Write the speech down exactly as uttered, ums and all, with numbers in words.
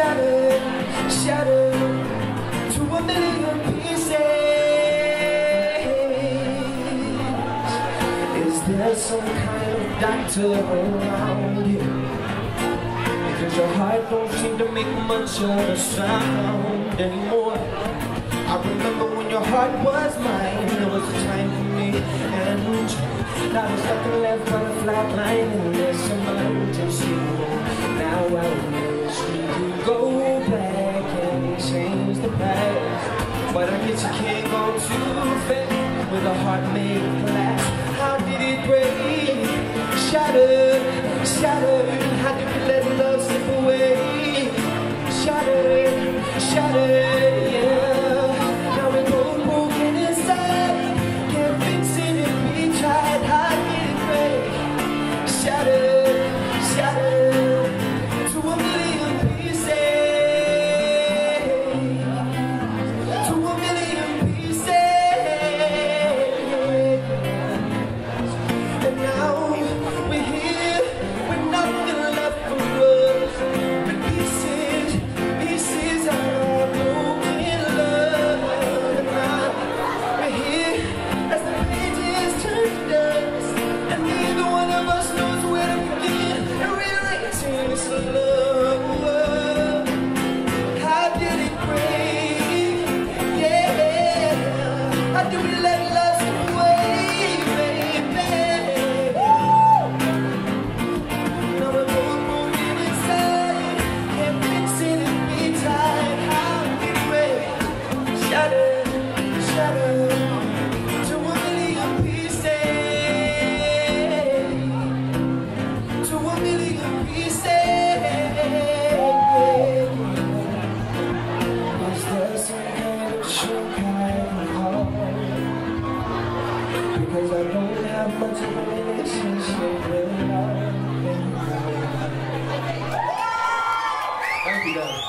shattered, shattered to a million pieces. Is there some kind of doctor around here? Because your heart don't seem to make much of a sound anymore. I remember when your heart was mine, there was a time for me and you. Now there's nothing left but a flat line and there's some emergency. Now I wish we could go back and change the past, but I guess you can't go too fast with a heart made of glass. How did it break? Shattered, shattered. How did we let love slip away? Shattered, shattered, yeah. Now we're both broken inside. Can't fix it if we tried. How did it break? Shattered, shattered to a million pieces. To a million pieces. And now we're here with nothing left for us but pieces, pieces of our broken love. And now we're here as the pages turn to dust, and neither one of us knows where to begin and rewrite this love. How did it break? Yeah. How did we let love slip away, baby? Now we're both broken inside. Can't fix it if we tried. How did it break? Shattered, shattered to a million pieces. To a million pieces. Is there some kind of trick I can call? Because I don't have much of a relationship with love. Thank you, guys.